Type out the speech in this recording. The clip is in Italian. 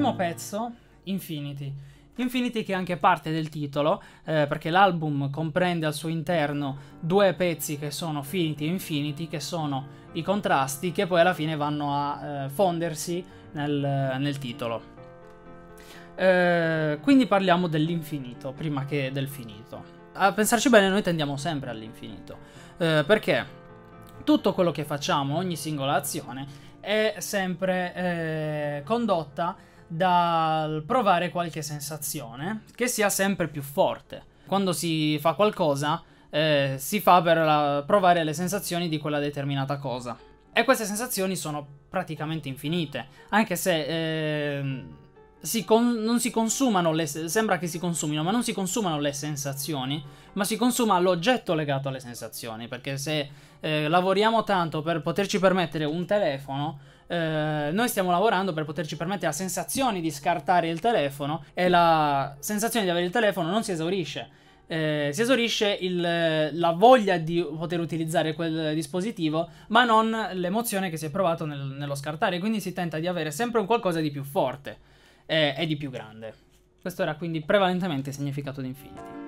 Primo pezzo, Infinity. Infinity che è anche parte del titolo, perché l'album comprende al suo interno due pezzi che sono Finity e Infinity, che sono i contrasti che poi alla fine vanno a fondersi nel titolo. Quindi parliamo dell'infinito prima che del finito. A pensarci bene, noi tendiamo sempre all'infinito, perché tutto quello che facciamo, ogni singola azione, è sempre condotta dal provare qualche sensazione che sia sempre più forte. Quando si fa qualcosa, si fa per provare le sensazioni di quella determinata cosa. E queste sensazioni sono praticamente infinite, anche se non si consumano sembra che si consumino, ma non si consumano le sensazioni, ma si consuma l'oggetto legato alle sensazioni, perché se lavoriamo tanto per poterci permettere un telefono, noi stiamo lavorando per poterci permettere la sensazione di scartare il telefono, e la sensazione di avere il telefono non si esaurisce. Si esaurisce la voglia di poter utilizzare quel dispositivo, ma non l'emozione che si è provato nello scartare. Quindi si tenta di avere sempre un qualcosa di più forte e di più grande. Questo era quindi prevalentemente il significato di Infinity.